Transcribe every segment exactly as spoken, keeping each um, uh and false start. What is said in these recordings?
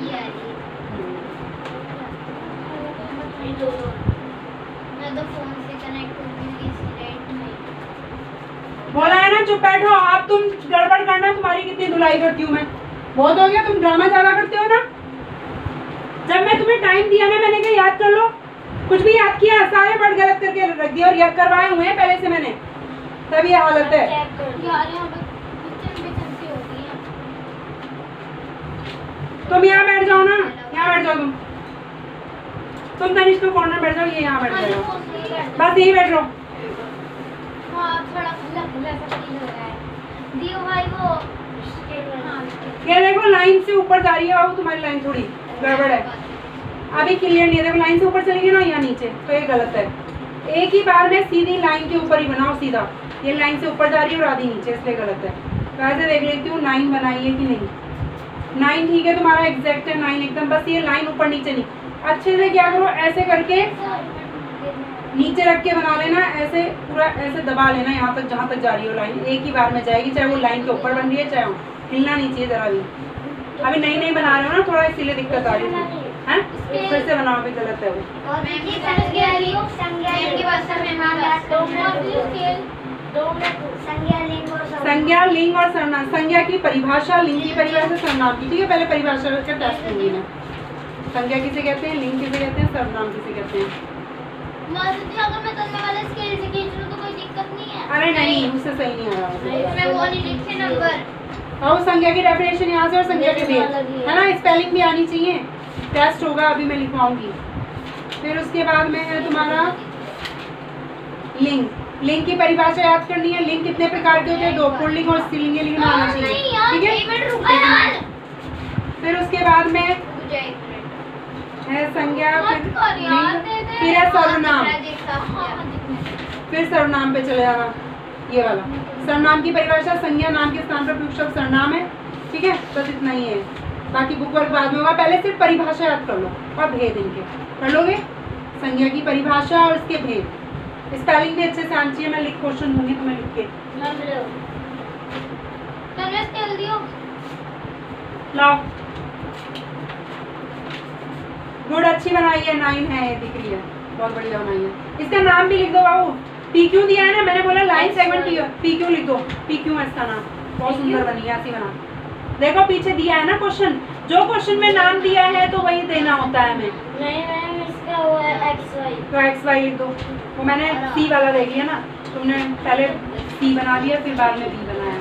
ये आ रही है। मैं तो फोन से कनेक्ट कर दूंगी इसकी नहीं। बोला है ना चुप बैठो। आप तुम गड़बड़ करना, तुम्हारी कितनी धुलाई करती हूँ मैं। बहुत हो गया, तुम ड्रामा ज्यादा करते हो ना। जब मैं तुम्हें टाइम दिया ना, मैंने कहा याद कर लो, कुछ भी याद किया, सारे वर्ड गलत करके रख दिए और याद करवाए हुए हैं पहले से मैंने, तब ये हालत है। तुम यहाँ बैठ जाओ ना, यहाँ बैठ जाओ तुम तुम तनिष्क को कॉर्नर बैठ जाओ, ये यहाँ बैठ जाओ, बस यही बैठ जाओ। ये देखो लाइन से ऊपर जा रही है बाबू, तुम्हारी लाइन थोड़ी गड़बड़ है, अभी क्लियर नहीं है। देखो लाइन से ऊपर चलेगी ना या नीचे, तो ये गलत है। एक ही बार में सीधी लाइन के ऊपर ही बनाओ सीधा, ये लाइन से ऊपर जा रही है और आधी नीचे, इसलिए गलत है। तो ऐसे देख लेती हूँ नाइन बनाई है कि नहीं। नाइन ठीक है, तुम्हारा एग्जैक्ट है नाइन एकदम, बस ये लाइन ऊपर नीचे नहीं। अच्छे से क्या करो, ऐसे करके नीचे रख के बना लेना, ऐसे पूरा ऐसे दबा लेना यहाँ तक जहाँ तक जा रही हो लाइन, एक ही बार में जाएगी, चाहे वो लाइन के ऊपर बन रही है चाहे हिलना नहीं चाहिए जरा भी। अभी नई नई बना रहे हो ना थोड़ा, इसीलिए दिक्कत आ रही है। हैं फिर से बनाओ, भी गलत है वो। संज्ञा, लिंग और सर्वनाम। संज्ञा की परिभाषा, लिंग की परिभाषा, सर्वनाम की। ठीक है, पहले परिभाषा का टेस्ट लूंगी मैं। संज्ञा किसे कहते हैं, लिंग किसे कहते हैं, सर्वनाम किसे कहते हैं। अगर मैं तलने वाले स्केल से खींच लूं तो कोई दिक्कत नहीं है? अरे नहीं, उससे सही नहीं आ रहा। मैं वो नहीं लिखे नंबर। हाँ, संज्ञा की डेफिनेशन यहाँ से और संज्ञा के भेद है ना, स्पेलिंग भी आनी चाहिए। टेस्ट होगा, अभी मैं लिखवाऊंगी। फिर उसके बाद में है तुम्हारा लिंग। लिंग की परिभाषा याद करनी है। लिंग कितने प्रकार के होते हैं, दो, पुल्लिंग और स्त्रीलिंग लिखना आना चाहिए। ठीक है, फिर उसके बाद में है संज्ञा, फिर लिंग, फिर है सर्वनाम। फिर सर्वनाम पे चले जाना, ये वाला। सर्वनाम की परिभाषा, संज्ञा नाम के स्थान पर प्रयुक्त शब्द सर्वनाम है। ठीक है, बस इतना ही है, बाकी बुक वर्क बाद में होगा। पहले सिर्फ परिभाषा याद कर लो और भेद इनके कर लोगे। संज्ञा की परिभाषा और इसके भेद, स्पेलिंग भी अच्छे से आनी चाहिए। मैं लिख क्वेश्चन दूंगी तुम्हें लिख के। लाओ, गुड, अच्छी बनाई है, नाइन है, ये दिख रही है, बहुत बढ़िया बनाई है। इसका नाम भी लिख दो बाबू। पी क्यू दिया है ना, मैंने बोला लाइन सेगमेंट पी क्यू लिख दो। पी क्यू है इसका नाम, बहुत सुंदर बनी है, ऐसी बना। देखो पीछे दिया है ना क्वेश्चन, जो क्वेश्चन में नाम दिया है तो वही देना होता है हमें। नहीं मैम, इसका वो है एक्स वाई। तो एक्स वाई लिख दो। वो मैंने सी वाला देख लिया ना, तुमने पहले सी बना लिया फिर बाद में बी बनाया।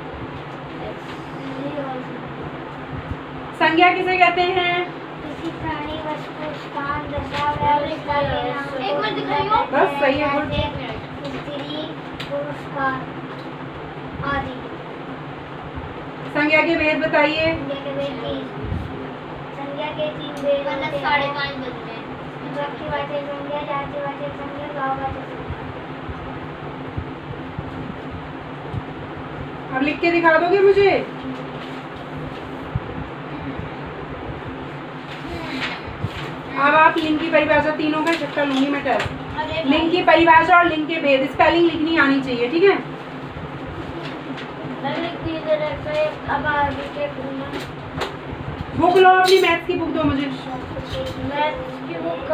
संज्ञा किसे कहते हैं, किसी प्राणी, वस्तु, स्थान, दशा, व्यावहारिक नाम। एक मिनट दिखाइयो। बस सही है, गुड। स्त्री, पुरुष का आदि। संज्ञा के भेद बताइए। संज्ञा के भेद तीन। संज्ञा के तीन भेद होते हैं। साढ़े पाँच बज रहे हैं। वाच्यवाचक संज्ञा, जातिवाचक संज्ञा, भाववाचक संज्ञा। अब लिख के दिखा दोगे मुझे। अब आप लिंग की परिभाषा, तीनों का इकट्ठा लूंगी मैं टेस्ट। लिंग की परिभाषा और लिंग के भेद, स्पेलिंग लिखनी आनी चाहिए। ठीक है, बुक लो अपनी, मैथ्स की बुक दो मुझे। मैथ्स की बुक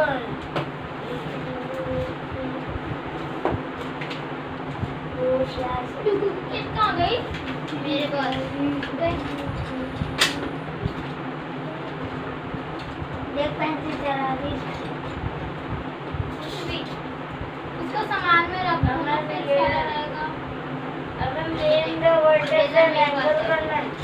कहाँ गई? मेरे पास देख, पेंसिल चला दी। उसको सामान में रखना रहेगा। अगर name the vertex and angle करना है।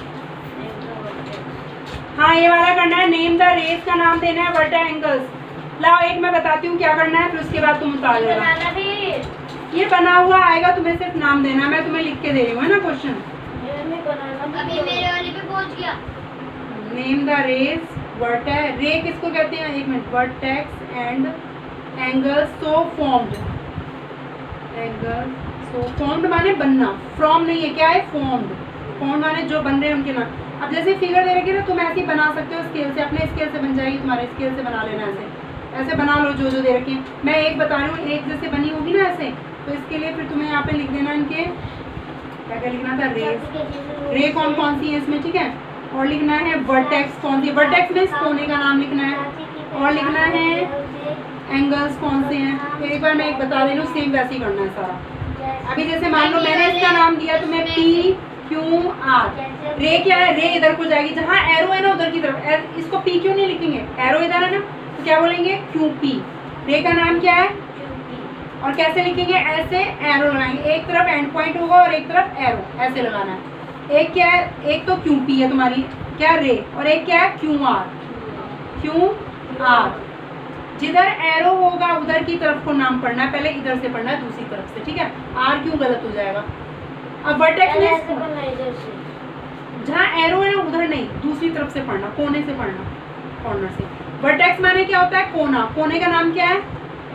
हाँ, ये वाला करना है। नेम द रेस का नाम देना है, वर्टेक्स एंगल्स। लाओ एक मैं बताती हूँ क्या करना है, फिर उसके बाद तुम उतार लेना। बनाना भी ये बना हुआ आएगा, तुम्हें सिर्फ नाम देना है। मैं तुम्हें लिख के दे रही हूँ ना क्वेश्चन। अभी मेरे वाले पे पहुँच गया। नेम द रेस, वर्टेक्स, रे किसको कहते हैं, एक minute, vertex and angle so formed. Angle so formed माने बनना, फ्रॉम नहीं है, क्या है, फॉर्म्ड। फॉर्म माने जो बन रहे हैं उनके नाम। अब जैसे फिगर दे रखी है ना, तुम ऐसे ही बना सकते हो स्केल से, अपने स्केल से बन जाएगी, तुम्हारे स्केल से बना लेना। ऐसे ऐसे बना लो जो जो दे रखी है। मैं एक बता रही हूँ, एक जैसे बनी होगी ना ऐसे, तो इसके लिए फिर तुम्हें यहाँ पे लिख देना इनके क्या क्या लिखना था, रेस। रे कौन कौन सी है इसमें, ठीक है। और लिखना है वर्टेक्स कौन सी, वर्टेक्स में कोने का नाम लिखना है, और लिखना है एंगल्स कौन से हैं। एक बार मैं एक बता दे रही हूँ, सेम वैसे ही करना है सारा। अभी जैसे मान लो मैंने इसका नाम दिया तो मैं पी क्यू आर, रे क्या है, रे इधर को जाएगी, जहाँ एरो है ना उधर की तरफ। इसको पी क्यू नहीं लिखेंगे, एरो इधर है ना तो क्या बोलेंगे क्यू पी। रे का नाम क्या है और कैसे लिखेंगे, ऐसे एरो लगाएंगे, एक तरफ एंड पॉइंट होगा और एक तरफ एरो ऐसे लगाना है। एक क्या है, एक तो क्यू पी है तुम्हारी क्या रे, और एक क्या है क्यू आर, क्यू आर। जिधर एरो होगा उधर की तरफ को नाम पढ़ना है, पहले इधर से पढ़ना है दूसरी तरफ से, ठीक है। आर क्यों गलत हो जाएगा। अब वर्टेक्स में जहाँ एरो है ना उधर नहीं, दूसरी तरफ से पढ़ना, कोने से पढ़ना, कॉर्नर से। वर्टेक्स माने क्या होता है, कोना। कोने का नाम क्या है,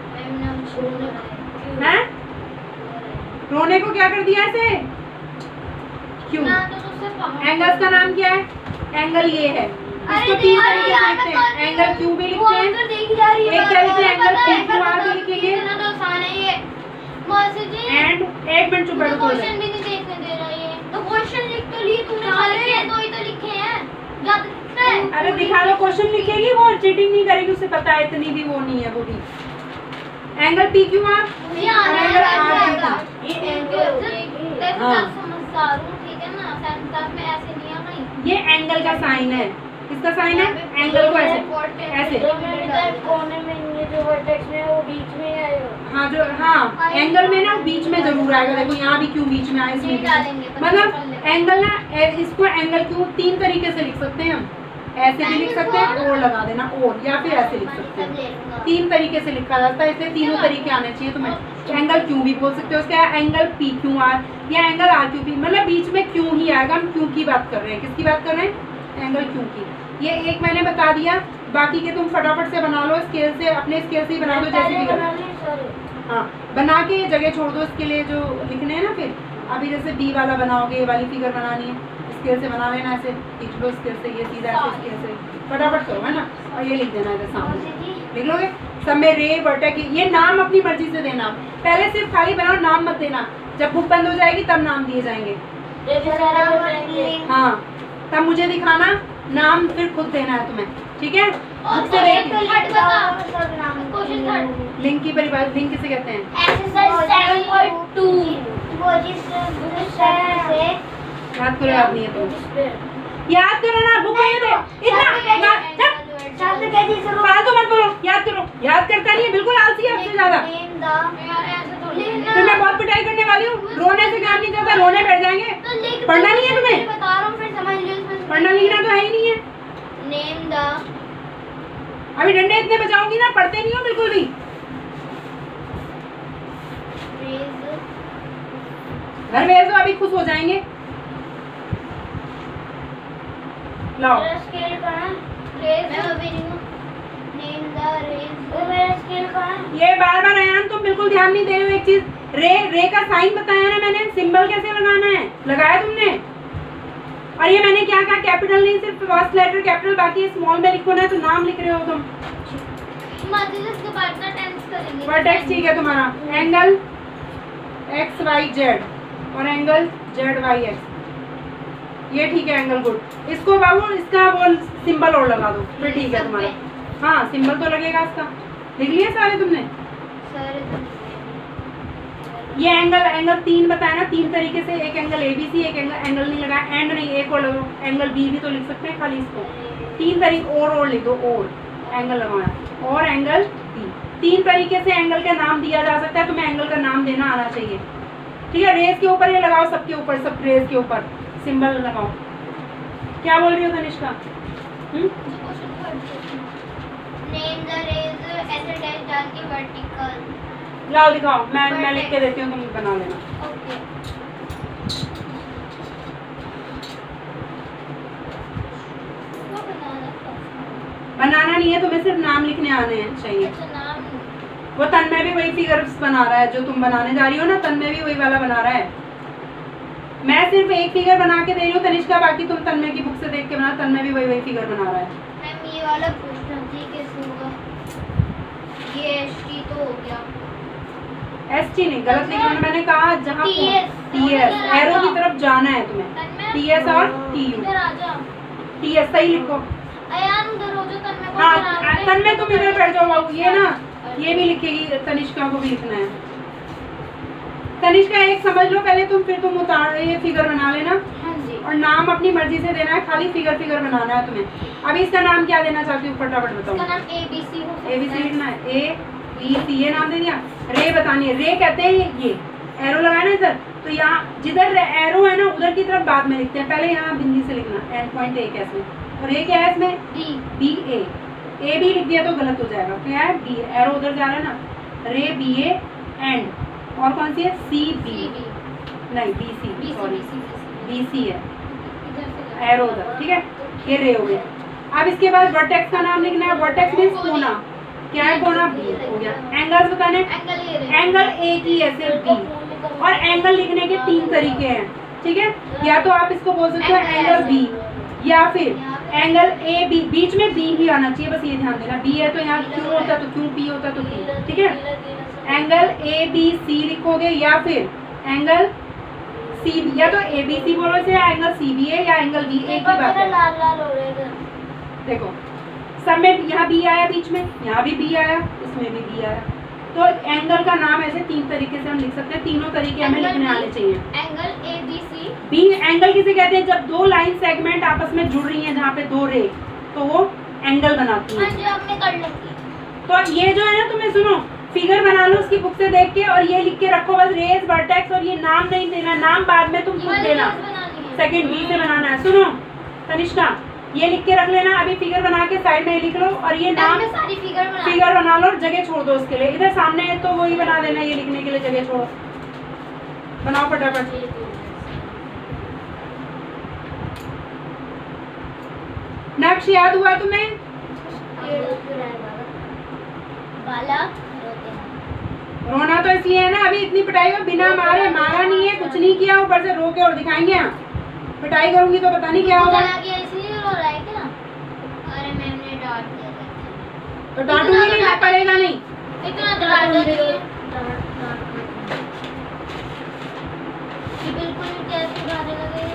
हैं? रोने को क्या कर दिया ऐसे, क्यों। एंगल्स का नाम क्या है, एंगल ये है, इसको तीन तरीके से लिखते हैं, एंगल क्यू भी लिखते हैं, एक क्या लिखते हैं एंगल पी क्यू आर भी लिखेंगे। एंड एक मिनट चुप बैठो, क्वेश्चन भी नहीं देखने दे रहा ये तो। क्वेश्चन लिख तो लिए तुमने, सारे दो ही तो लिखे हैं, याद रखना है। अरे दिखा दो, क्वेश्चन लिखेगी वो, चीटिंग नहीं करेगी, उसे पता है, इतनी भी वो नहीं है वो भी। एंगल पी क्यू आर, ये आएगा ये एंगल, मैं समझदार हूं ठीक है ना, सेंटर में ऐसे नहीं आना। ये एंगल का साइन है, किसका साइन है, एंगल को ऐसे ऐसे कोने में, ये जो वर्टेक्स में वो बीच में है। हाँ जो हाँ एंगल में ना बीच में जरूर आएगा, देखो यहाँ भी क्यों बीच में आया, इसमें भी। मतलब एंगल ना, इसको एंगल क्यों तीन तरीके से लिख सकते हैं हम, ऐसे भी लिख सकते हैं और लगा देना और, या फिर ऐसे लिख सकते हैं, तीन तरीके से लिखा जाता है, इसलिए तीनों तरीके आने चाहिए तुम्हें। एंगल क्यू भी बोल सकते हो, उसका एंगल पी क्यू आर या एंगल आर क्यू पी, मतलब बीच में क्यों ही आएगा। हम क्यों की बात कर रहे हैं, किसकी बात कर रहे हैं, एंगल क्यू की। ये एक मैंने बता दिया, बाकी के तुम फटाफट से बना लो, स्केल से, अपने स्केल से ही बना दो, जैसे भी करो। हाँ बना के जगह छोड़ दो इसके लिए जो लिखने हैं ना। फिर अभी जैसे बी वाला बनाओगे, ये वाली फिगर बनानी है, स्केल से बना लेना, ऐसे खींच लो स्केल से, ये सीधा ऐसे स्केल से फटाफट करो है ना, और ये लिख देना है सामने, लिख लोगे सब में रे वर्टेक्स। ये नाम अपनी मर्जी से देना, पहले सिर्फ खाली बनाओ, नाम मत देना, जब बुक बंद हो जाएगी तब नाम दिए जाएंगे। हाँ तब मुझे दिखाना, नाम फिर खुद देना है तुम्हें, ठीक है। लिंक की परिभाषा, लिंक किसे कहते हैं, याद करो, याद नहीं है तो याद करो ना, बुक इतना फालतू मत बोलो, याद करो। याद करता नहीं है, बिल्कुल आलसी है आपसे ज्यादा। फिर मैं बहुत पिटाई करने वाली हूँ, रोने से काम नहीं चलता, रोने बैठ जाएंगे। पढ़ना नहीं है तुम्हें, पढ़ना लिखना तो है ही नहीं है। नेम द, अभी डंडे इतने बजाऊंगी ना, पढ़ते नहीं हो बिल्कुल भी। घर भेज दो, अभी खुश हो जाएंगे। लाओ स्केल कहाँ, मैं अभी नहीं हूँ। नेम द रेज, वो मेरा स्केल कहाँ, ये बार बार आयान तुम बिल्कुल ध्यान नहीं दे रहे हो एक चीज। रे रे का साइन बताया ना मैंने, सिंबल कैसे लगाना है लगाया तुमने। और ये मैंने क्या कहा, कैपिटल नहीं, सिर्फ फर्स्ट लेटर कैपिटल, बाकी स्मॉल में लिखो ना, तो नाम लिख रहे हो तुम। वर्टेक्स ठीक है तुम्हारा, एंगल एक्स वाई जेड और एंगल जेड वाई एक्स, ये ठीक है एंगल गुड। इसको बाबू इसका वो सिंबल और लगा दो, फिर ठीक है तुम्हारा। हाँ सिंबल तो लगेगा इसका, लिख लिया सारे तुमने। ये एंगल एंगल तीन बताया ना, तीन तरीके से, एक एंगल ए बी सी, एक एंगल एंगल नहीं लगाया, एंड नहीं, एक और लगाओ, एंगल बी भी तो लिख सकते हैं खाली इसको, तीन तरीके और और लिख दो, और एंगल लगाना और एंगल बी, तीन तरीके से एंगल का नाम दिया जा सकता है, तुम्हें एंगल का नाम देना आना चाहिए, ठीक है। रेस के ऊपर ये लगाओ, सबके ऊपर, सब रेस के ऊपर सिंबल लगाओ। क्या बोल रही हो Tanishka, hmm name the rays ऐसे डैश डाल के वर्टिकल, लाओ दिखाओ, मैं मैं लिख के देती हूँ, तुम बना लेना। ओके बनाना नहीं है तुम्हें, सिर्फ नाम लिखने आने हैं चाहिए। अच्छा नाम, वो तन्मय भी वही फिगर्स बना रहा है जो तुम बनाने जा रही हो ना, तन्मय भी वही वाला बना रहा है। मैं सिर्फ एक फिगर बना के दे रही हूँ तनिष्का, बाकी तुम तन्मय की बुक से देख के बना, तन्मय भी वही वही फिगर बना रहा है। मैम ये वाला पूछना थी कैसे होगा, ये एस टी तो हो गया, एस टी नहीं, गलत लिखा है, मैंने कहा जहाँ टी एस एरो की तरफ जाना है तुम्हें, टी एस और टी यू। इधर आ जा, टी एस सही लिखो। यार उधर हो जो तन्मय को हाँ चला रहे हैं। तन्मय तुम इधर बैठ जाओ बाबू, ये ना ये भी लिखेगी, तनिष्का को भी लिखना है। तनिष्का एक समझ लो पहले तुम, फिर तुम उतार ये फिगर बना लेना। हाँ जी। और नाम अपनी मर्जी से देना है, खाली फिगर फिगर बनाना है तुम्हें। अभी इसका नाम क्या देना चाहती हूँ फटाफट बताओ। इसका नाम ए बी सी हो सकता है। ए बी सी लिखना है, ए बी सी ये नाम दे दिया। रे बतानी है, रे कहते हैं ये एरो लगाना है इधर, तो यहाँ जिधर एरो है ना उधर की तरफ बाद में लिखते हैं, पहले यहाँ बिंदी से लिखना एंड पॉइंट ए कैसे। और ए क्या है इसमें B B A, A B लिख दिया तो गलत हो जाएगा, क्या है बी, एरो उधर जा रहा है ना, रे बी ए एंड, और कौन सी है सी बी, नहीं B C sorry B C है, एरो उधर, ठीक है ये रे हो गया। अब इसके बाद वर्टेक्स का नाम लिखना है, वर्टेक्स मींस कोना, क्या है कोना बी हो गया। एंगल्स बताने, एंगल ए की ऐसे बी, और एंगल लिखने के तीन तरीके हैं, ठीक है, या तो आप इसको बोल सकते हो एंगल बी, या फिर एंगल ए बी, बीच में बी ही आना चाहिए, बस ये ध्यान देना, बी है तो यहाँ क्यू होता तो क्यू, पी होता तो पी, ठीक है। एंगल ए बी सी लिखोगे, या फिर एंगल सी बी, या तो ए बी सी बोलो इसे, या एंगल सी बी है या एंगल बी, एक ही बात है। लाल लाल हो रहे हैं। देखो सब में यहाँ बी आया, बीच में यहाँ भी बी आया, इसमें भी बी आया, तो एंगल का नाम ऐसे तीन तरीके से हम लिख सकते हैं, तीनों तरीके हमें लिखने आने चाहिए। Angle A B C, B angle किसे कहते हैं, जब दो लाइन सेगमेंट आपस में जुड़ रही हैं, जहाँ पे दो रे, तो वो एंगल बनाती हाँ है। जी अब मैं कर लूंगी। तो ये जो है ना, तुम्हें सुनो फिगर बना लो उसकी बुक से देख के, और ये लिख के रखो बस रेस वर्टेक्स, और ये नाम नहीं देना, नाम बाद में तुम खुद देना, सेकंड बी से बनाना है। सुनो तनिष्का ये लिख के रख लेना, अभी फिगर बना के साइड में लिख लो, और ये नाम सारी फिगर बना फिगर बना लो और जगह छोड़ दो उसके लिए, इधर सामने है तो वही बना देना, ये लिखने के लिए जगह छोड़ो, बनाओ फटाफट। नक्श याद हुआ तुम्हें? रोना तो इसलिए है ना, अभी इतनी पिटाई हो, बिना मारे, मारा नहीं है, कुछ नहीं किया, ऊपर से रो के और दिखाएंगे। पिटाई करूंगी तो पता नहीं क्या होगा। इसलिए रो रहा है क्या? अरे मैम ने डांट दिया। तो डांटूंगी नहीं, मैं पड़ेगा नहीं। इतना डांट दिया बिल्कुल कैसे गाने लगे।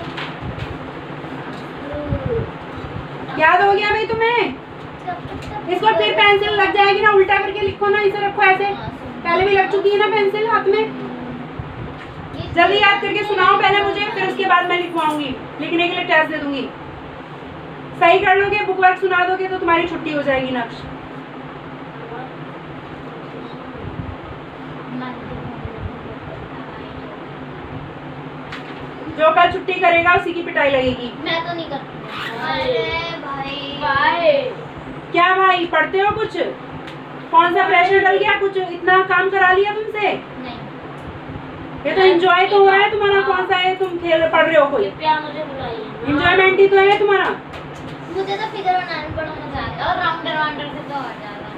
याद हो गया भाई तुम्हें? इसको फिर पेंसिल लग जाएगी ना, उल्टा करके लिखो ना, इसे रखो ऐसे, पहले भी लग चुकी है ना पेंसिल हाथ में। जल्दी याद करके सुनाओ पहले मुझे, फिर उसके बाद मैं लिखवाऊंगी, लिखने के लिए टेस्ट दे दूंगी। सही कर लोगे, बुक वर्क सुना दोगे तो तुम्हारी छुट्टी हो जाएगी। नक्श जो कल छुट्टी करेगा उसी की पिटाई लगेगी। मैं तो नहीं करती। अरे भाई भाई क्या भाई पढ़ते हो कुछ? कौन सा प्रेशर डल गया? कुछ इतना काम करा लिया तुमसे? नहीं, ये तो एंजॉय तो हो रहा है तुम्हारा। कौन सा है तुम खेल पढ़ रहे हो? कोई मुझे बुलाइए, एंजॉयमेंट ही तो है तुम्हारा। मुझे तो फिगर बनाने में बड़ा मजा आता है, और राउंडर वाउंडर से तो आ जाएगा।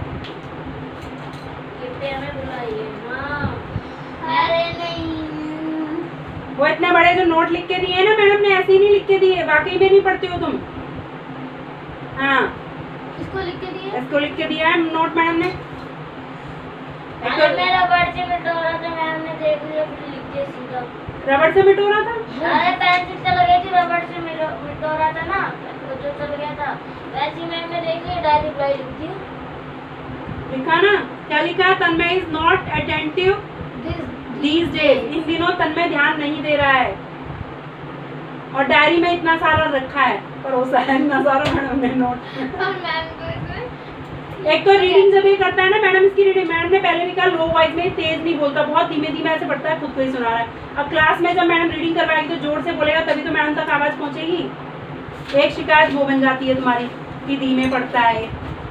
ये हमें बुलाइए मां। अरे नहीं, वो इतने बड़े जो नोट लिख के दिए ना मैडम ने, ऐसे ही नहीं लिख के दिए, वाकई में नहीं पढ़ते हो तुम। हाँ इसको लिख के दिए, इसको लिख के दिया है नोट मैडम ने। अरे मेरा रबड़ से मिटा रहा था, मैम ने देख लिया, फिर लिख के सीधा। रबड़ से मिटो रहा था? अरे पेंसिल चल गई थी, रबड़ से मिटो रहा था ना, तो जो चल गया था वैसे मैम ने देख लिया, डायरेक्ट रिप्लाई लिख दी। लिखा ना, क्या लिखा? Tanmay is not attentive these days। इन दिनों तन्मय ध्यान नहीं दे रहा है, और डायरी में इतना सारा रखा है, परोसा है इतना सारा मैडम ने नोट। और मैम को एक तो रीडिंग जब ये करता है ना मैडम, इसकी रीडिंग मैडम ने पहले भी कहा लो वॉइस में, तेज नहीं बोलता, बहुत धीमे धीमे ऐसे पढ़ता है, खुद को ही सुना रहा है। अब क्लास में जब मैडम रीडिंग करवाएगी तो जोर से बोलेगा, तभी तो मैडम तक आवाज पहुंचेगी। एक शिकायत वो बन जाती है तुम्हारी कि धीमे पढ़ता है।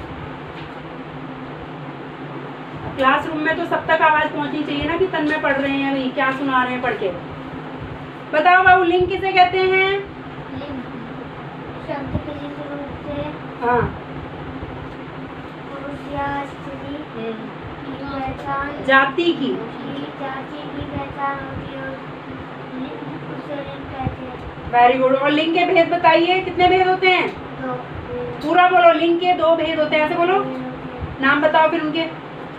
क्लासरूम में तो सब तक आवाज पहुंचनी चाहिए ना कि तन्मय पढ़ रहे हैं, भाई क्या सुना रहे हैं पढ़ के। बताओ बाबू लिंग किसे कहते हैं? शब्द के रूप से हाँ पुरुष या स्त्री की पहचान, जाति की जाति की पहचान होती है, उसे लिंग कहते हैं। Very good. और लिंग के भेद बताइए, कितने भेद होते हैं? दो। पूरा बोलो, लिंग के दो भेद होते हैं, ऐसे बोलो। नाम बताओ फिर उनके।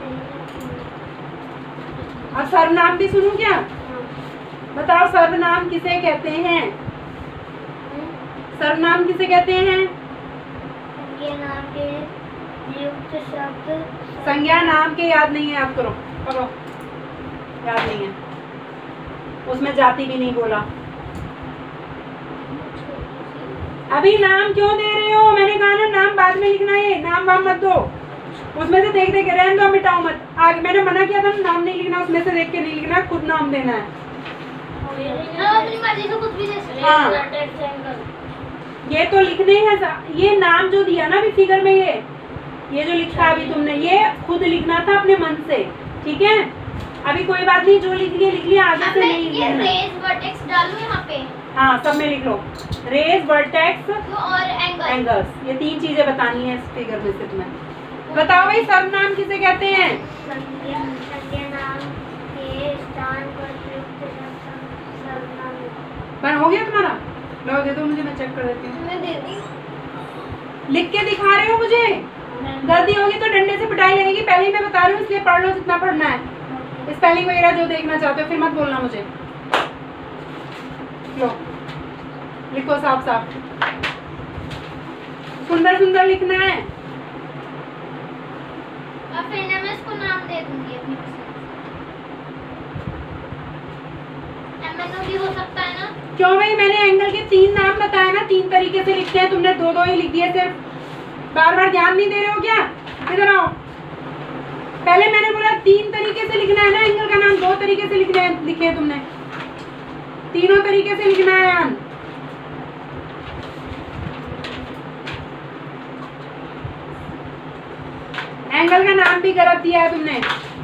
और सर्वनाम भी सुनूं क्या? बताओ सर्वनाम किसे कहते हैं? सर्वनाम किसे कहते हैं? संज्ञा नाम के युक्त शब्द। संज्ञा नाम के याद नहीं है, याद करो, पकड़ो, याद नहीं है, उसमें जाति भी नहीं बोला। अभी नाम क्यों दे रहे हो? मैंने कहा ना नाम बाद में लिखना है, नाम वाम मत दो, उसमें से देख देख के रहने दो, मिटाओ मत। आगे मैंने मना किया था नाम नहीं लिखना, उसमें से देख के नहीं लिखना, खुद नाम देना है। अपनी मर्जी से कुछ भी दे सकते हाँ। ये तो लिखने हैं, ये नाम जो दिया ना अभी फिगर में, ये ये जो लिखा अभी तुमने, ये खुद लिखना था अपने मन से, ठीक है? अभी कोई बात नहीं, जो लिख लिया लिख लिया, आगे से नहीं लिखना। ये रेज वर्टेक्स डालूं यहाँ पे? हाँ, सब में लिख लो, रेज वर्टेक्स और एंगल, एंगल्स, ये तीन चीजें बतानी है इस फिगर में से तुम्हें। बताओ भाई सर्वनाम किसे कहते हैं? संज्ञा संज्ञा नाम के स्थान पर प्रयुक्त सर्वनाम। बन हो गया तुम्हारा? लो दे दो मुझे, मैं चेक कर देती हूँ। मैं दे दी। लिख के दिखा रहे हो मुझे? गलती होगी तो डंडे से पिटाई लगेगी, पहले ही मैं बता रही हूँ, इसलिए पढ़ लो जितना पढ़ना है। स्पेलिंग वगैरह जो देखना चाहते हो फिर मत बोलना मुझे। लो लिखो साफ साफ, सुंदर सुंदर लिखना है। और फिर ना मैं इसको नाम दे दूंगी अपनी पसंद भी हो सकता है ना? क्यों भाई, मैंने एंगल के तीन नाम बताए ना, तीन तरीके से लिखते हैं, तुमने दो दो ही लिख दिए, सिर्फ बार बार ध्यान नहीं दे रहे हो क्या? इधर आओ, पहले मैंने बोला तीन तरीके से लिखना है ना एंगल का नाम, दो तरीके से लिखने हैं, लिखे हैं तुमने, तीनों तरीके से लिखना है यार। एंगल का नाम भी गलत दिया है तुमने।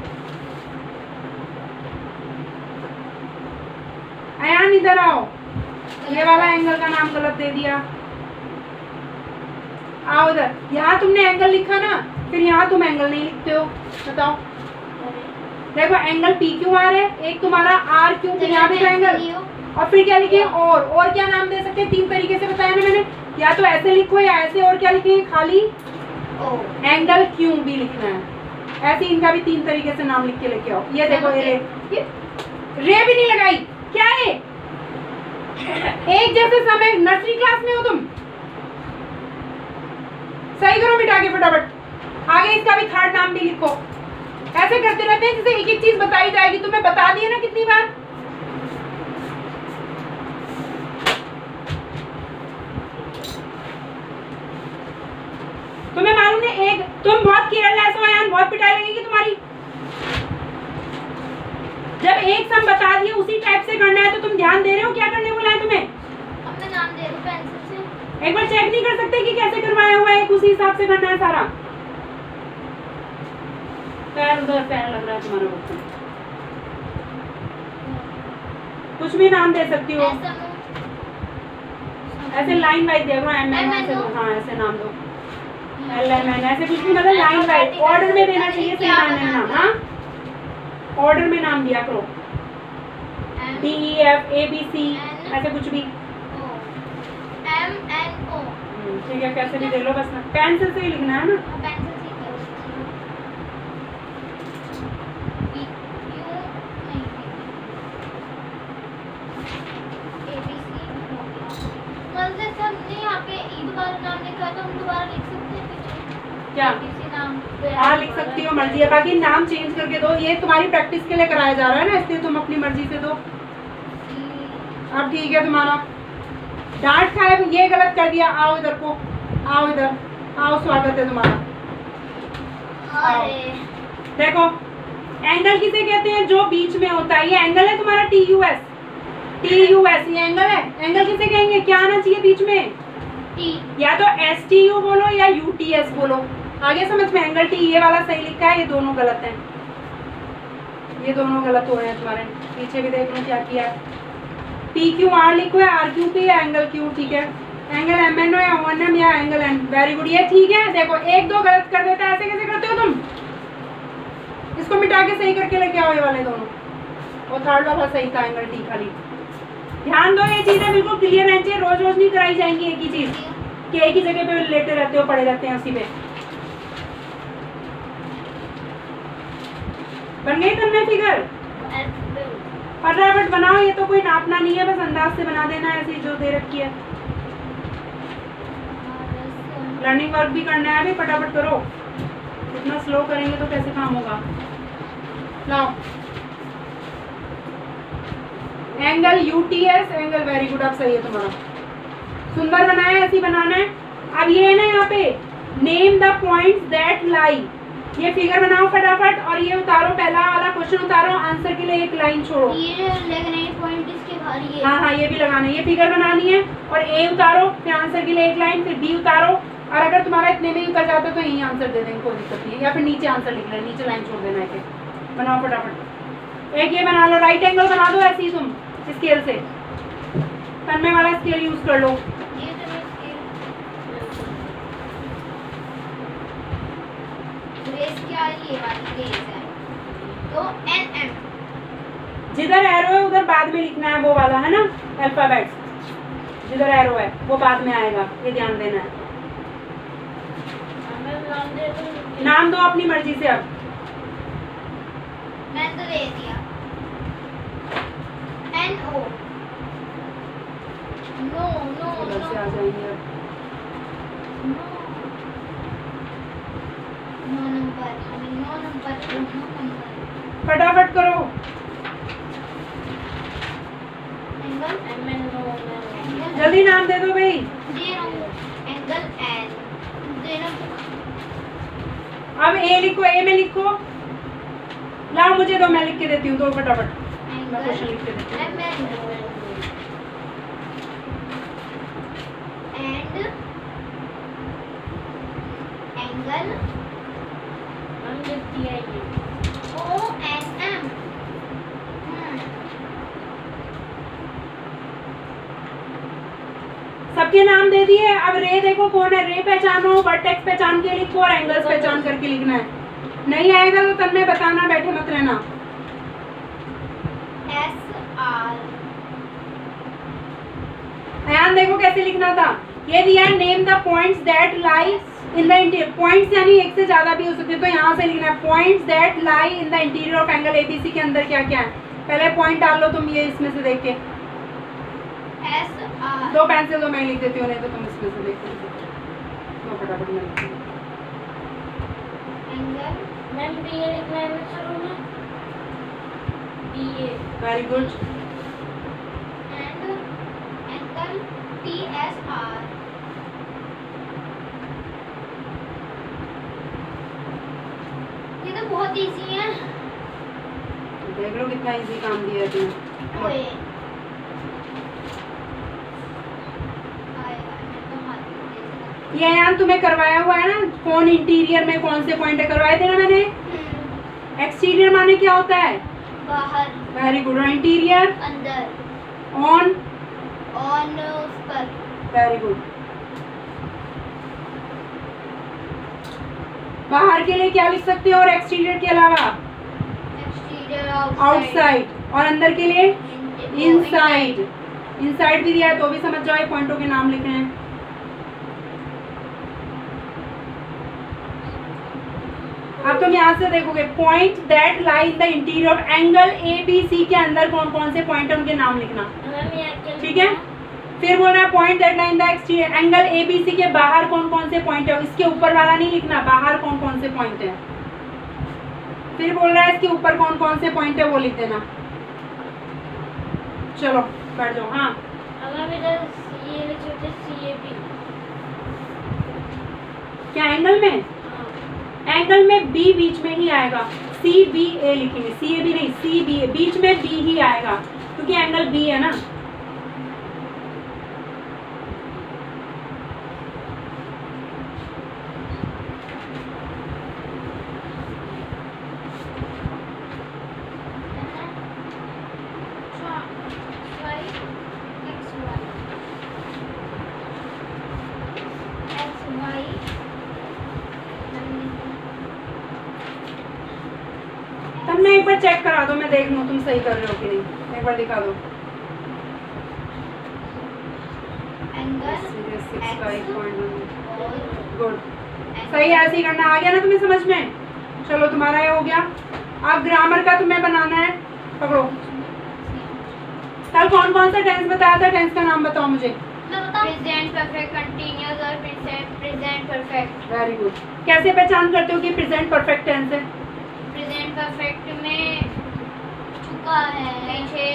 अयान इधर आओ, ये वाला एंगल का नाम गलत दे दिया। आओ इधर, यहाँ तुमने एंगल लिखा ना, फिर यहाँ तुम एंगल नहीं लिखते हो, बताओ। देखो एंगल पी क्यू आर है, एक तुम्हारा आर क्यू, यहाँ भी तो एंगल, और फिर क्या लिखे? और और क्या नाम दे सकते हैं? तीन तरीके से बताया ना मैंने, या तो ऐसे लिखो या ऐसे, और क्या लिखे? खाली एंगल क्यू भी लिखना है, ऐसे इनका भी तीन तरीके से नाम लिख के लेके आओ। ये देखो ये रे, रे भी नहीं लगाई, क्या है? एक जैसे समय, नर्सरी क्लास में हो तुम? सही करो मिटा के फटाफट। आगे इसका भी थर्ड नाम भी लिखो। ऐसे करते रहते हैं जैसे एक एक चीज बताई जाएगी, तुम्हें बता दिए ना कितनी बार। तुम्हें मालूम है, एक तुम बहुत केयरलेस हो यार, बहुत पिटाई लगेगी तुम्हारी। जब एक सम बता दिए उसी टाइप से करना है, तो तुम ध्यान दे रहे हो? क्या करने बोला है तुम्हें? अब मैं नाम दे दूं पेंसिल से? एक बार चेक नहीं कर सकते कि कैसे करवाया हुआ है? उसी हिसाब से करना है सारा। पैर उधर, पैर लग रहा है तुम्हारा बच्चा। कुछ भी नाम दे सकती हो, ऐसे लाइन वाइज दे दो, एम एन ऐसे, हाँ ऐसे नाम दो, एल एम एन ऐसे कुछ भी, मतलब लाइन वाइज ऑर्डर में देना चाहिए, सही नाम है नाम। हाँ ऑर्डर में नाम दिया करो, D E F A B C ऐसे कुछ भी, एम एन ओ, ठीक है कैसे भी दे लो, बस पेंसिल से ही लिखना है ना। पेंसिल से पी क्यू नहीं, ए बी सी। मतलब सबने यहाँ पे ई दोबारा नाम लिखा है तो हम दोबारा लिख सकते हैं पीछे क्या? किसी नाम हाँ लिख सकती हो, मर्जी है, बाकी नाम चेंज करके दो, ये तुम्हारी प्रैक्टिस के लिए कराया जा रहा है ना, इसलिए तुम अपनी मर्जी से दो। अब ठीक है, तुम्हारा डांट खाए, ये गलत कर दिया। आओ इधर को, आओ इधर आओ, स्वागत है तुम्हारा। आओ देखो, एंगल किसे कहते हैं? जो बीच में होता है, ये एंगल है तुम्हारा T U S, T U S ये एंगल है। एंगल किसे कहेंगे? क्या आना चाहिए बीच में? टी, या तो एस टी यू बोलो या यू टी एस बोलो, आगे समझ में। एंगल टी ये वाला सही लिखा है, ये दोनों गलत हैं, ये दोनों गलत हो रहे हैं तुम्हारे। पीछे भी देख लो क्या किया है, पी क्यू आर लिखो या आर क्यू पी या एंगल क्यू, ठीक है। एंगल एम एन ओ या ओ एन एम या एंगल एन, वेरी गुड, ये ठीक है। देखो एक दो गलत कर देता है, ऐसे कैसे करते हो तुम? इसको मिटा के सही करके लेके आओ ये वाले दोनों, और थर्ड वाला सही था एंगल टी खाली। ध्यान दो, ये चीजें बिल्कुल क्लियर रहनी चाहिए, रोज रोज नहीं कराई जाएंगी एक ही चीज कि एक ही जगह पे लेटे रहते हो, पड़े रहते हैं उसी पे। बन गई तुमने फिगर? फटाफट बनाओ, ये तो कोई नापना नहीं है, बस अंदाज से बना देना है ऐसी जो दे रखी है। लर्निंग वर्क भी करना है, अभी फटाफट करो, इतना स्लो करेंगे तो कैसे काम होगा। लाओ angle UTS angle, very good, अब सही है तुम्हारा, सुंदर बनाया, ऐसे बनाना है। अब ये है ना यहाँ पे name the points that lie, ये फिगर बनाओ फटाफट और ये उतारो, पहला वाला क्वेश्चन उतारो, आंसर के लिए एक लाइन छोड़ो। ये लगना है पॉइंट इसके बाहर, ये हाँ हाँ ये भी लगाना है, ये फिगर बनानी है और ए उतारो, फिर आंसर के लिए एक लाइन, फिर बी उतारो, और अगर तुम्हारा इतने में ही उतर जाता है तो यही आंसर दे देंगे, कोई दिक्कत नहीं है, या फिर नीचे आंसर लिख लेना, नीचे लाइन छोड़ देना है। बनाओ फटाफट, एक ये बना लो, राइट एंगल बना दो ऐसे ही तुम स्केल से, तन्मय वाला स्केल यूज कर लो। ये तो मैं स्केल रेस क्या, ये वाली रेस है तो एन एम, जिधर एरो है उधर बाद में लिखना है, वो वाला है ना अल्फाबेट, जिधर एरो है वो बाद में आएगा, ये ध्यान देना है। नाम दे दूं, नाम दो अपनी मर्जी से, अब मैं तो दे दिया एन ओ, नो नो उधर से आ नो जाएंगे अब। नो नंबर, हमें नो नंबर, नो नंबर, फटाफट करो, angle M N no angle, जल्दी नाम दे दो भाई। दे रहा हूँ, एंगल एन दे रहा हूँ। अब ए लिखो, ए में लिखो, लाओ मुझे दो, मैं लिख के देती हूँ, दो फटाफट, मैं क्वेश्चन लिख के देती हूँ। एम एन एंड एंगल हम लिख दिया ये ओ एन एम, सबके नाम दे दिए। अब रे देखो कौन है, रे पहचानो, वर्टेक्स पहचान के लिखो और एंगल्स पहचान करके लिखना है। नहीं आएगा तो तब में बताना, बैठे मत रहना। एस आर, ध्यान देखो कैसे लिखना था, ये दिया है name the points that lie in the interior, points यानी एक से ज्यादा भी हो सकते हैं, तो यहाँ से लिखना है points that lie in the interior of angle ABC के अंदर क्या क्या है। पहले पॉइंट डाल लो तुम, ये इसमें से देख के, एस आर, दो पेंसिल दो, मैं लिख देती हूँ, नहीं तो तुम इसमें से देख लो, तो फटाफट मैं लिखती हूँ। एंगल मैम बी ए लिखना है ना शुरू में, B A, very good. And angle T S R, ये तो बहुत इजी है, देख लो कितना इजी काम दिया है तुमने। ओए आएगा, मैं तो हाथ में दे सकता ये यार तुम्हें करवाया हुआ है ना, कौन इंटीरियर में कौन से पॉइंट करवाए थे ना मैंने। हूँ। एक्सटीरियर माने क्या होता है, बाहर, वेरी गुड, और इंटीरियर अंदर, ऑन, ऑन पर, वेरी गुड। बाहर के लिए क्या लिख सकते हो और एक्सटीरियर के अलावा, एक्सटीरियर आउटसाइड, और अंदर के लिए इनसाइड। इनसाइड भी दिया है तो भी समझ जाओ, पॉइंटों के नाम लिखे हैं। अब तुम यहाँ से देखोगे point that lie in the interior of angle A B C के अंदर कौन कौन से पॉइंट है उनके नाम लिखना, ठीक है। फिर बोल रहा है point that lie in the exterior angle A B C के बाहर कौन कौन से पॉइंट है, इसके ऊपर वाला नहीं लिखना, बाहर कौन कौन से पॉइंट है। फिर बोल रहा है इसके ऊपर कौन कौन से पॉइंट है वो लिख देना। चलो बैठ जाओ। हाँ ये लिख सकते सी ए बी, क्या एंगल में, एंगल में बी बीच में ही आएगा, सी बी ए लिखेंगे, सी ए बी नहीं, सी बी ए, बीच में बी ही आएगा क्योंकि एंगल बी है ना। तब मैं एक बार चेक करा दो, मैं देख लूँ तुम सही कर रहे हो कि नहीं, एक बार दिखा दो। गुड, सही है, ऐसे ही करना। आ गया ना तुम्हें समझ में, चलो तुम्हारा ये हो गया। अब ग्रामर का तुम्हें बनाना है, पकड़ो। कल कौन कौन सा टेंस बताया था, टेंस का नाम बताओ मुझे। मैं बताऊं? प्रेजेंट परफेक्ट, कंटीन्यूअस और प्रेजेंट परफेक्ट। Very good. कैसे पहचान करते हो कि प्रेजेंट परफेक्ट टेंस है? प्रेजेंट परफेक्ट में चुका है, पीछे।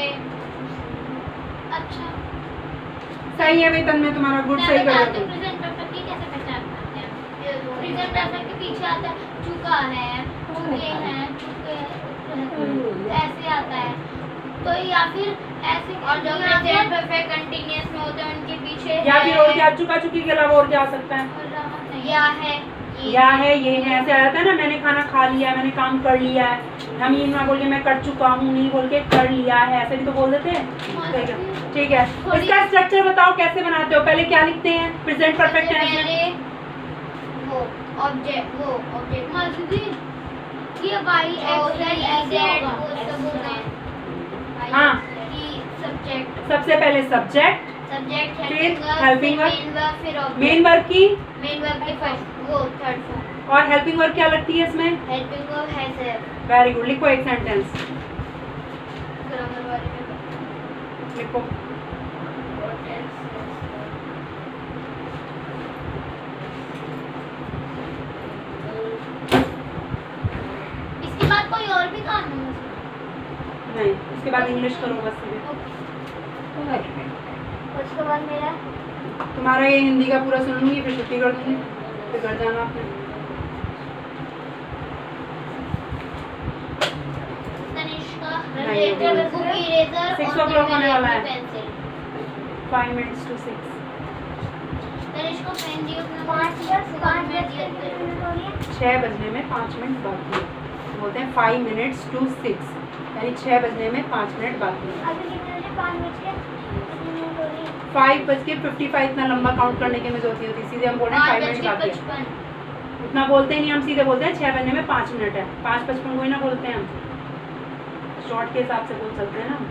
अच्छा सही है वेतन में तुम्हारा गुड, सही कर रहे हो। प्रेजेंट परफेक्ट की कैसे पहचान करते हैं? प्रेजेंट परफेक्ट के पीछे आता है चुका है, चुके हैं, चुके ऐसे आता है। तो या फिर ऐसे, और जो प्रेजेंट परफेक्ट कंटीन्यूअस में होते हैं उनके पीछे या फिर और क्या, चुका चुकी के अलावा और क्या आ सकता है? या है, या है, ये है, ऐसे आता है ना, मैंने खाना खा लिया, मैंने काम कर लिया है। हम ये ना बोल के मैं कर चुका हूँ, नहीं बोल के कर लिया है, ऐसे भी तो बोल देते हैं। ठीक है, इसका स्ट्रक्चर बताओ कैसे बनाते हो? पहले क्या लिखते हैं प्रेजेंट परफेक्ट टेंस में? वो ऑब्जेक्ट, वो ऑब्जेक्ट मासूदी ये बाई एक्स जेड वो सब होते हैं। हाँ, सब्जेक्ट, सबसे पहले सब्जेक्ट, सब्जेक्ट, फिर हेल्पिंग वर्ब, मेन वर्ब, फिर ऑब्जेक्ट। मेन वर्ब की, मेन वर्ब की फर्स्ट वो थर्ड फॉर्म। और हेल्पिंग वर्ब क्या लगती है इसमें? हेल्पिंग वर्ब है सर। Very good. लिखो एक सेंटेंस, ग्रामर वाले में लिखो। इसके बाद कोई और भी काम है? नहीं, उसके बाद इंग्लिश करो बस। उसके बाद मेरा तुम्हारा ये हिंदी का पूरा सुन लूंगी, फिर छुट्टी कर दूंगी, फिर घर जाना आपने। तनिष्का नहीं, बुक इरेजर Six o'clock होने वाला है। Pencil. Five minutes to six. Tanishka pen दियो अपना। पाँच बज पाँच बज छः बजने में पाँच मिनट बाकी है, बोलते हैं फाइव मिनट्स टू सिक्स, यानी छः बजने में पाँच मिनट बाकी है। अभी कितने बजे? पाँच बज के फाइव बज के फिफ्टी फाइव इतना लंबा काउंट करने की हमें जरूरत नहीं होती, सीधे हम बोल रहे हैं फाइव मिनट बाकी है। उतना बोलते ही नहीं, हम सीधे बोलते हैं छः बजने में पाँच मिनट है। पाँच पचपन को ही ना बोलते हैं हम, शॉर्ट के हिसाब से बोल सकते हैं ना।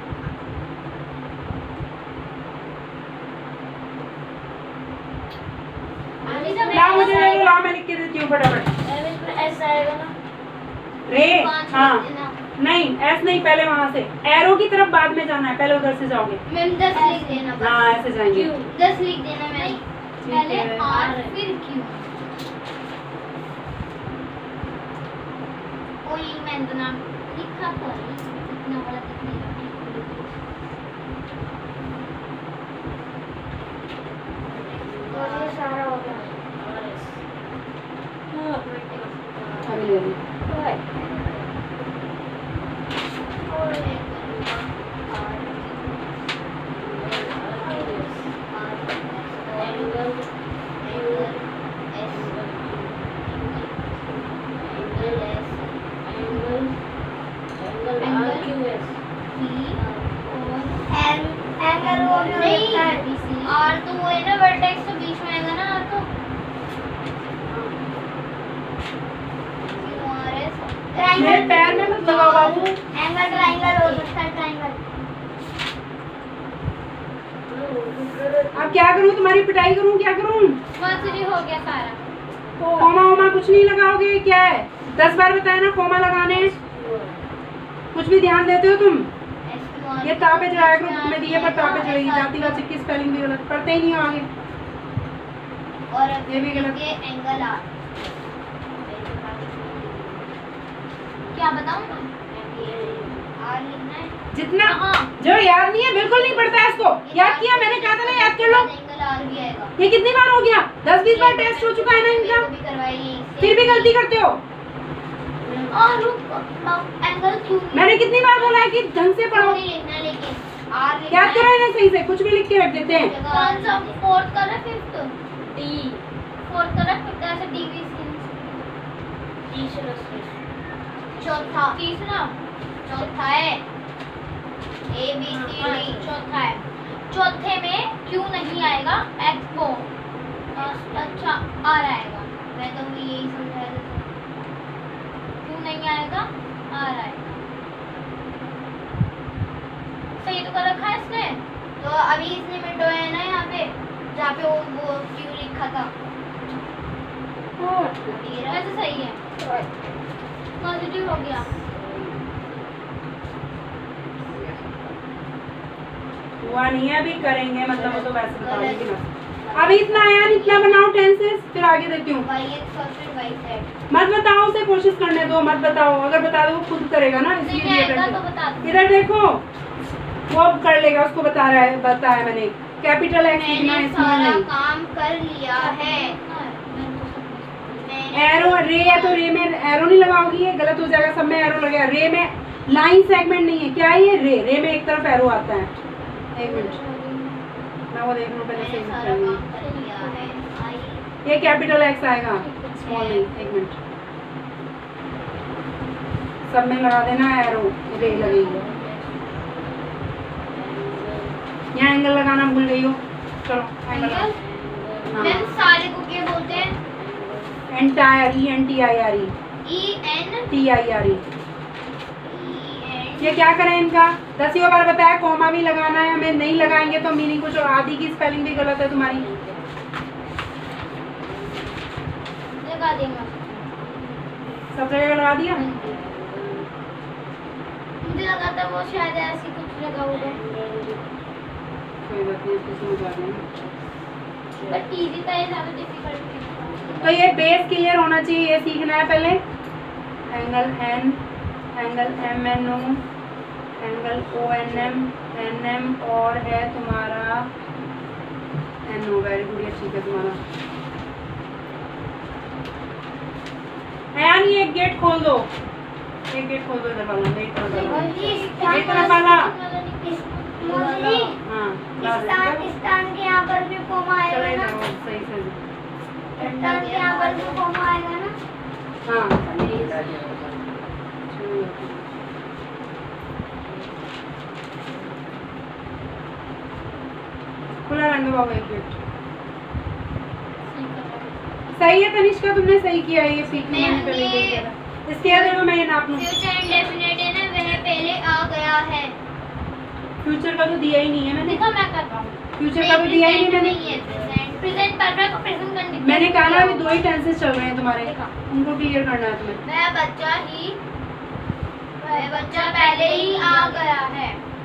ला मुझे ले लो, ला मैं लिख के देती हूँ फटाफट। ऐसा आएगा ना रे, हाँ नहीं, ऐसे नहीं, पहले वहाँ से एरो की तरफ बाद में जाना है, पहले उधर से जाओगे। मैम दस लिख देना बस। हाँ ऐसे जाएंगे। दस लिख देना मैम, पहले है। आर फिर क्यू। कोई मैंने तो नाम लिखा था, इतना बड़ा दिखने लगा। तो ये सारा हो गया। अभी ले लो। और एक आर तो वो है ना वर्टेक्स तो बीच में आएगा ना आर तो। मेरे पैर में मत लगाओ बाबू। एंगल ट्रायंगल हो सकता है, ट्रायंगल। अब क्या करूँ, तुम्हारी पिटाई करूँ, क्या करूँ? मर्जी हो गया सारा। कोमा वोमा कुछ नहीं लगाओगे? क्या है, दस बार बताया ना कोमा लगाने। कुछ भी ध्यान देते हो तुम? ये तापे चढ़ाया ग्रुप में दिए पर तापे चढ़ेगी, जाती का चिक्की स्पेलिंग भी गलत, पढ़ते ही नहीं हो आगे। और ये भी गलत। ये एंगल आर क्या बताऊं मैं? आर लिखना है जितना हाँ। जो याद नहीं है बिल्कुल नहीं पढ़ता है इसको। याद किया मैंने, कहा था ना याद कर लो। एंगल आर भी आएगा। ये कितनी बार हो गया? दस बीस बार टेस्ट हो चुका है ना इनका, भी करवाइए, फिर भी गलती करते हो। और रुक, एंगल क्यों मैंने कितनी बार बोला है कि ढंग से पढ़ो। नहीं लिखना, लेकिन आर लिखना याद करो इन्हें सही से, कुछ भी लिख के रख देते हैं। कौन सा फोर्थ का है? फिफ्थ डी फोर्थ का है, फिफ्थ ऐसे डी भी तीसरा चौथा तीसरा चौथा है ए बी सी डी, चौथा है। चौथे में क्यों नहीं आएगा? एक्स को अच्छा आर आएगा। मैं तो यही समझा रही थी, क्यों नहीं आएगा? आर आएगा। सही तो कर रखा है इसने। तो अभी इसने मिनटो है ना यहाँ पे, जहाँ पे वो वो क्यों लिखा था, वैसे सही है, पॉजिटिव हो गया। हुआ नहीं है, अभी करेंगे, मतलब वो तो वैसे बता देंगे ना। अभी इतना आया नहीं, इतना बनाओ टेंसेस, फिर आगे देती हूँ। वाई एक्स और फिर वाई जेड। मत बताओ उसे, कोशिश करने दो, मत बताओ। अगर बता दो वो खुद करेगा ना, नहीं इसलिए आएगा तो बता दो। इधर देखो, वो अब कर लेगा, उसको बता रहा है, बताया मैंने। कैपिटल एक्स लिखना है, मैंने स्मॉल सारा नहीं। काम कर लिया है। एरो, रे है तो रे में एरो नहीं लगाओगी, ये गलत हो जाएगा, सब में एरो लगेगा। रे में लाइन सेगमेंट नहीं है, क्या है ये? रे, रे में एक तरफ एरो आता है। एक मिनट मैं वो देख लूँ पहले से। मैंने सारा काम कर लिया है। आई ये कैपिटल एक्स आएगा, स्मॉल नहीं। एक मिनट, सब में लगा देना एरो, रे लगेगी। यहाँ एंगल लगाना भूल गई हो, चलो एंगल लगाओ। मैम सारे को क्या बोलते हैं? Entire, E N T I R E, E N T I R E. E N ये क्या करें इनका? दसियों बार बताया, कॉमा भी लगाना है, हमें नहीं लगाएंगे तो मीनिंग कुछ और। आदि की स्पेलिंग भी गलत है तुम्हारी। लगा देंगे। सब जगह लगा दिया। मुझे लगा था वो शायद ऐसी कुछ लगा होगा, कोई बात नहीं, आपको समझ आ जाएगा। बट इजी था, ये ज्यादा डिफिकल्ट नहीं था। तो ये बेस क्लियर होना चाहिए, ये सीखना है पहले। Angle N, angle M N O, angle O N M, N M और है तुम्हारा एन ओ। वेरी गुड, ये ठीक है तुम्हारा। यानी एक गेट खोल दो, एक गेट खोल दो इधर वाला, एक तरफ वाला, एक तरफ वाला। हाँ, स्टान के यहाँ पर भी कोमा चले आएगा ना? जाओ सही से। स्टान के यहाँ पर भी कोमा आएगा ना? हाँ, खुला रंग बाबू एक गेट। सही है तनिष्का, तुमने सही किया है, ये सीखने मैंने पहले देख लिया था। इसके आगे तो मैं ये नाप लूँ। फ्यूचर इंडेफिनिट है ना, वह पहले आ गया है। फ्यूचर का तो दिया ही नहीं है मैंने। देखो मैं कर रहा हूँ। फ्यूचर का तो दिया ही नहीं मैंने। प्रेजेंट परफेक्ट और प्रेजेंट कंटिन्यूअस। मैंने कहा ना अभी दो ही टेंसेस चल रहे हैं तुम्हारे, उनको क्लियर करना है तुम्हें। वह बच्चा ही वह बच्चा पहले ही आ गया है।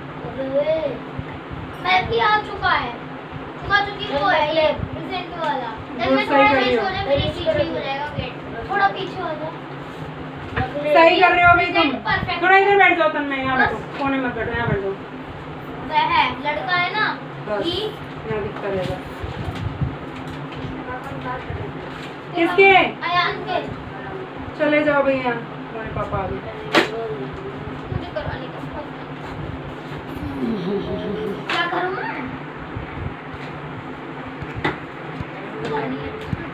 मैं भी आ चुका है, चुका चुकी वो है ये प्रेजेंट वाला। जब मैं सही थोड़ा कर रही पीछे हो। हो जाए फिर पीछे हो जाएगा गेट, थोड़ा पीछे हो जाए। सही कर रहे हो भाई तुम। Perfect. थोड़ा इधर बैठ जाओ, तन में यहाँ बैठो, कोने में बैठो, यहाँ बैठ जाओ। वह है लड़का है ना, बस ही यहाँ दिखता रहेगा। किसके? अयान के। चले जाओ भाई, यहाँ तुम्हारे पापा आ गए। मुझे करवाने का क्या करूँ मैं?